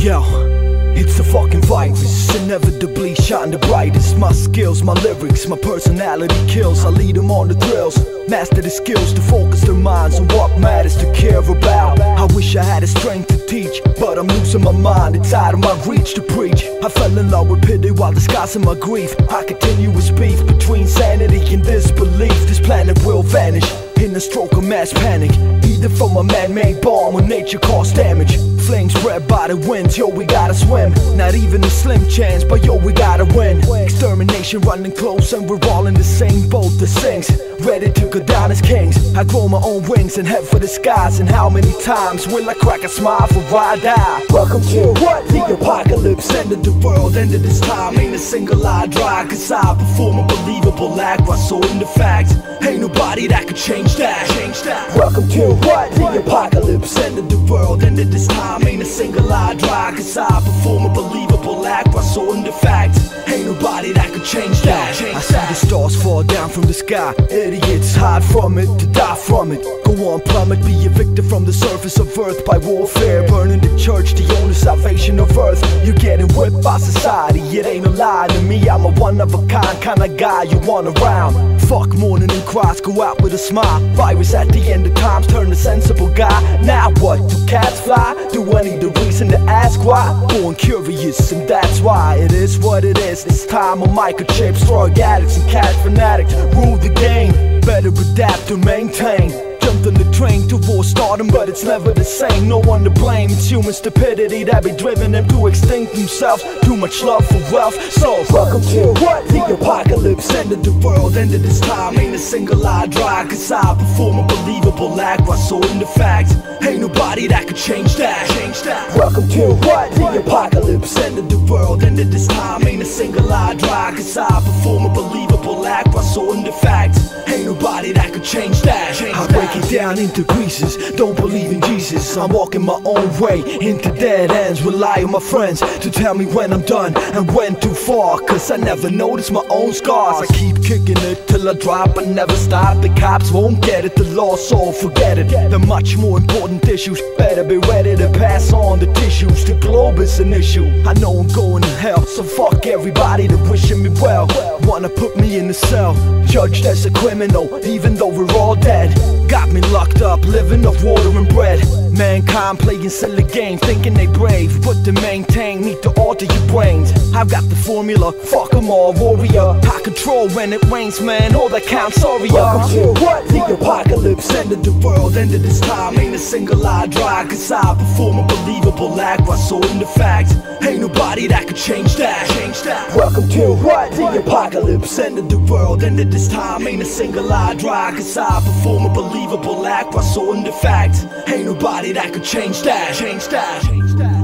Yo, it's a fucking virus, inevitably shine the brightest. My skills, my lyrics, my personality kills. I lead them on the thrills, master the skills to focus their minds on what matters to care about. I wish I had the strength to teach, but I'm losing my mind, it's out of my reach to preach. I fell in love with pity while disguising my grief. I continuous beef between sanity and disbelief. This planet will vanish in a stroke of mass panic, either from a man-made bomb or nature caused damage. Flames spread by the winds, yo, we gotta swim. Not even a slim chance, but yo, we gotta win. Extermination running close and we're all in the same boat that sinks, ready to go down as kings. I grow my own wings and head for the skies. And how many times will I crack a smile before I die? Welcome to what? The apocalypse, end of the world, end of this time. Ain't a single eye dry, cause I perform a believable act while in the facts. Ain't nobody that could change that. Welcome to what? The apocalypse, end of the world, end of this time. Ain't a single eye dry, cause I perform a believable act while in the facts. Ain't nobody that could change that. I see the stars fall down from the sky. Idiots hide from it to die from it. Go on, plummet, be evicted from the surface of earth by warfare. Burning the church, the only salvation of earth. You're getting whipped by society, it ain't a lie to me. I'm a one-of-a-kind kind of guy you want around. Fuck mourning and cries, go out with a smile. Virus at the end of times, turn a sensible guy. Now what, do cats fly? Do I need a reason to ask why? Born curious, and that's why it is what it is. This time on microchips, drug addicts and cat fanatics rule the game. Better adapt or maintain. Jumped on the train towards stardom, but it's never the same. No one to blame, it's human stupidity that be driven them to extinct themselves. Too much love for wealth, so welcome to what? The apocalypse, end of the world, end of this time. Ain't a single eye dry, cause I perform a believable act while in the facts. Ain't nobody that could change that. Welcome to what? The apocalypse, end of the world, end of this time. Ain't a single eye dry, cause I perform a believable act while in the facts. Ain't nobody that could change that. I break it down into pieces, don't believe in Jesus. I'm walking my own way into dead ends. Rely on my friends to tell me when I'm done and when too far, cause I never notice my own scars. I keep kicking it till I drop and never stop. The cops won't get it, the law, so forget it. The much more important issues, better be ready to pass on the tissues. The globe is an issue, I know I'm going to hell, so fuck everybody that wishing me well. Wanna put me in a cell, judged as a criminal, even though we're all dead. Got me locked up, living off water and bread. Mankind playing silly games, thinking they brave, but to maintain need to alter your brains. I've got the formula, fuck 'em all, warrior. I control when it rains, man, all that counts, sorry. Welcome to what? The apocalypse, end of the world, end of this time. Ain't a single eye dry, cause I perform a believable act while in the facts. Ain't nobody that could change that. Welcome to what? The apocalypse, end of the world, end of this time. Ain't a single eye dry, cause I perform a believable act while in the facts. Ain't nobody that could change that.